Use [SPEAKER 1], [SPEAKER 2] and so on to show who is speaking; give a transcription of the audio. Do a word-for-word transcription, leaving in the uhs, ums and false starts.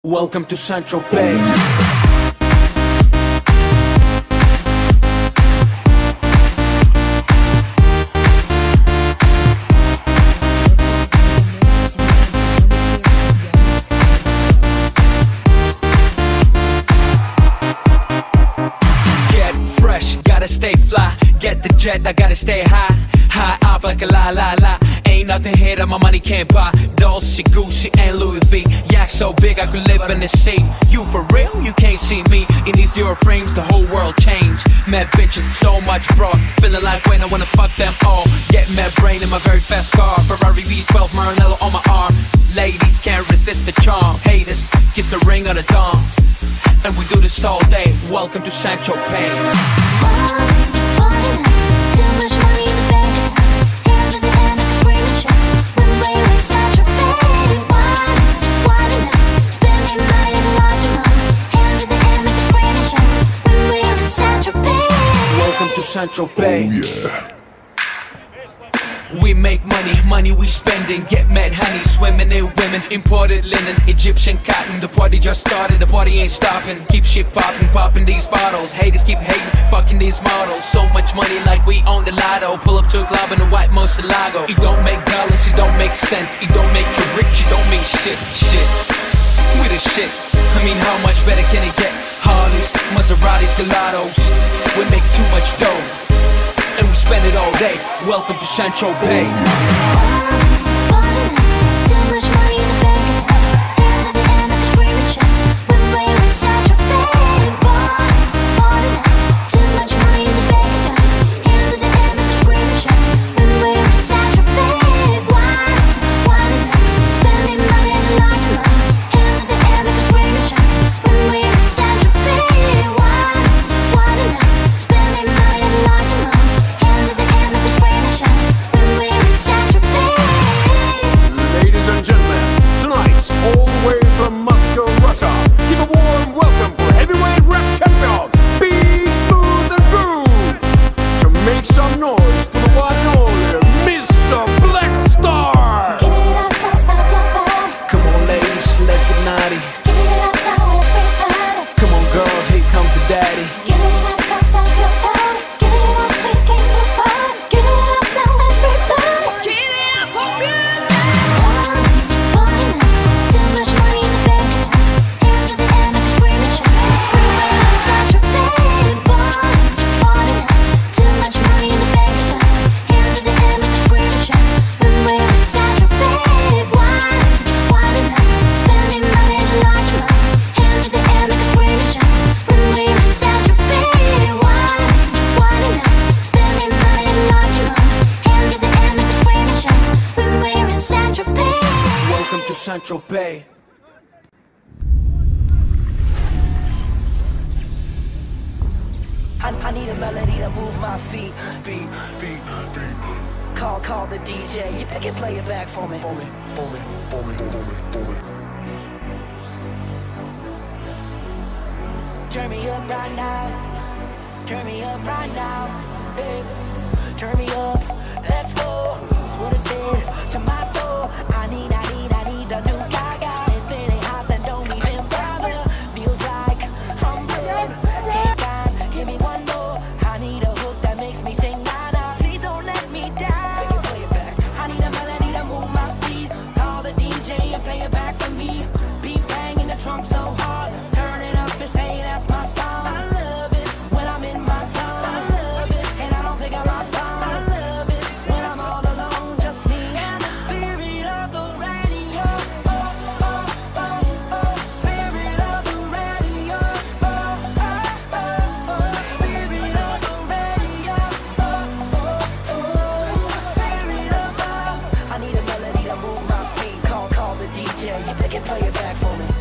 [SPEAKER 1] Welcome to Saint-Tropez. Get fresh, gotta stay fly. Get the jet, I gotta stay high. High up like a la la la. Ain't nothing here that my money can't buy. Dolce, Gucci, and Louis V. Yak so big I could live in the sea. You for real? You can't see me. In these zero frames, the whole world changed. Mad bitches, so much broad. Feeling like when I wanna fuck them all. Get mad brain in my very fast car. Ferrari V twelve Maranello on my arm. Ladies can't resist the charm. Haters, kiss the ring of the dawn. And we do this all day. Welcome to Saint-Tropez.
[SPEAKER 2] Too much money in the bank. Hands in the air, make a screaming shout. When we're in Saint-Tropez. Why, why not? Spending money in a large amount. Hands in the air, make a screaming shout. When we're in Saint-Tropez.
[SPEAKER 1] Welcome to Saint-Tropez.
[SPEAKER 3] Oh yeah.
[SPEAKER 1] We make money, money we spending. Get mad honey, swimming in women. Imported linen, Egyptian cotton. The party just started, the party ain't stopping. Keep shit popping, popping these bottles. Haters keep hating, fucking these models. So much money like we own the lotto. Pull up to a club in a white Moselago. It don't make dollars, it don't make sense. It don't make you rich, it don't mean shit, shit. We the shit, I mean how much better can it get? Harleys, Maseratis, Gelatos. We make too much dough and we spend it all day. Welcome to Saint-Tropez.
[SPEAKER 2] Too much money in the bank. Hands in the air, make a screaming shout. When we're in Saint-Tropez. Why, too much money in the bank. Hands in the air, make a screaming shout. When we're in Saint-Tropez. Why, why not? Spending money in a large amount. Hands in the air, make a screaming shout. When we're in Saint-Tropez. Why, why not? Spending money in a large amount.
[SPEAKER 3] Ladies and gentlemen, tonight, all the way from Moscow, Russia, give a warm welcome for heavyweight rap champion, Be Smooth and Groove. So make some noise for the one and only Mister Black Star.
[SPEAKER 2] Give it up, don't stop your body.
[SPEAKER 1] Come on ladies, let's get naughty.
[SPEAKER 2] Give it up now, everybody.
[SPEAKER 1] Come on girls, here comes the daddy.
[SPEAKER 2] Give it up, don't stop your body. Give it up, we came to party. Give it up now, everybody. Give it up for music. Too much money in the bank. Hands in the air, make a screaming shout. When we're in Saint-Tropez. Too much money in the bank. Hands in the air, make a screaming shout. When we're in Saint-Tropez. Why, why not? Spending money in a large amount. Hands in the air, make a screaming shout. When we're in Saint-Tropez. Why, why not? Spending money in a large amount. Hands in the air, make a screaming shout. When we're in Saint-Tropez.
[SPEAKER 1] Welcome to Saint-Tropez.
[SPEAKER 4] I, I need a melody to move my feet. Beat, beat, beat. Call, call the D J. You can play it back for me. For me, for me, for me, for me, for me. Turn me up right now. Turn me up right now. Hey. Turn me up. Let's go. That's what it said to my soul. I need, I need, I need the new Gaga. If it ain't hot, then don't even bother. Feels like I'm good. Hey, God, give me one more. I need a hook that makes me sing nada. Please don't let me down. Play it back. I need a melody to move my feet. Call the D J and play it back for me. Beat bang in the trunk so hard. Turn it up and say that's my song. I love it when I'm in my zone. I love it and I don't pick up my phone. I love it when I'm all alone, just me and the spirit of the radio. Oh, oh, oh, oh. Spirit of the radio. Oh, oh, oh, oh. Spirit of the radio. Oh, oh, oh. Spirit of the. I need a melody to move my feet. Call, call the D J. You can play it back for me.